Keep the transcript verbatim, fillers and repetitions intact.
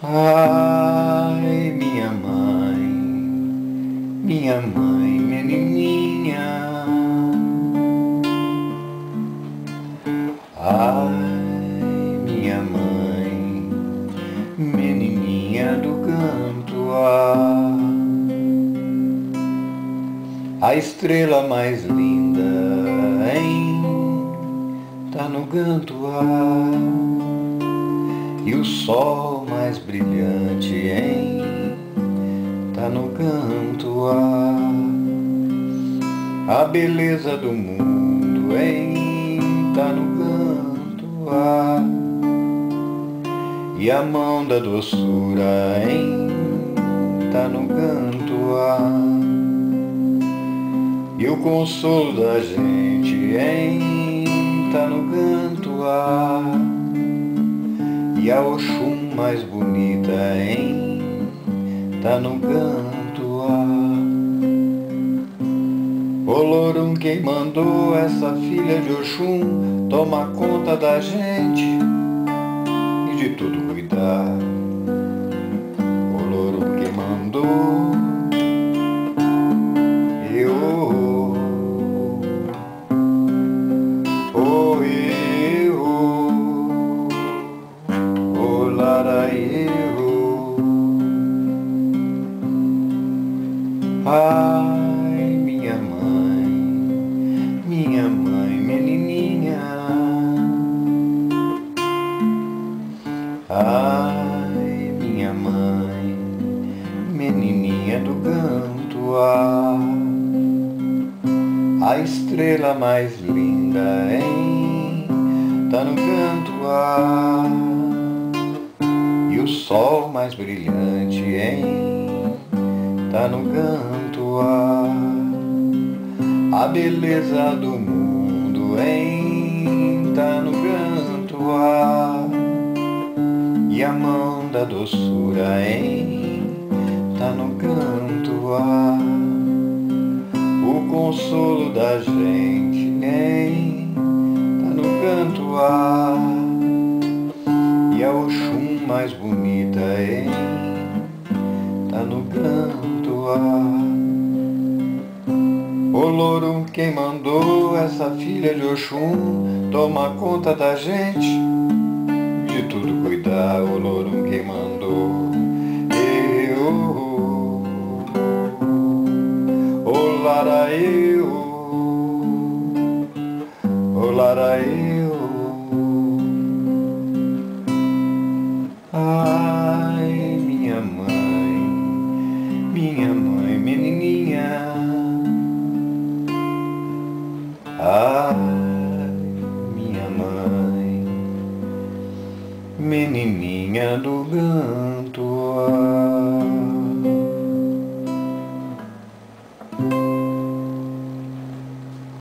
Ai, minha mãe, minha mãe, menininha. Ai, minha mãe, menininha do canto ar. A estrela mais linda, hein, tá no canto ar. E o sol mais brilhante, hein, tá no canto ar. A beleza do mundo, hein, tá no canto ar. E a mão da doçura, hein, tá no canto ar. E o consolo da gente, hein, tá no canto ar. E a Oxum mais bonita, hein, tá no canto ar. Olorum, quem mandou essa filha de Oxum tomar conta da gente e de tudo cuidar. Olorum, quem mandou eu, oh, eu, oh, laraio. Ai, minha mãe, minha mãe, menininha. Ai, minha mãe, menininha do canto ar. A estrela mais linda, hein, tá no canto ar. E o sol mais brilhante, hein, tá no canto ar. A beleza do mundo, hein, tá no canto ar. E a mão da doçura, hein, tá no canto ar. O consolo da gente, hein, tá no canto ar. E a Oxum mais bonita, hein, tá no canto ar. Olorum, quem mandou essa filha de Oxum tomar conta da gente, de tudo cuidar. Olorum, quem mandou eu, olaraeu, olaraeu. Ai, minha mãe, minha mãe, menininha. Ai, minha mãe, menininha do canto ar.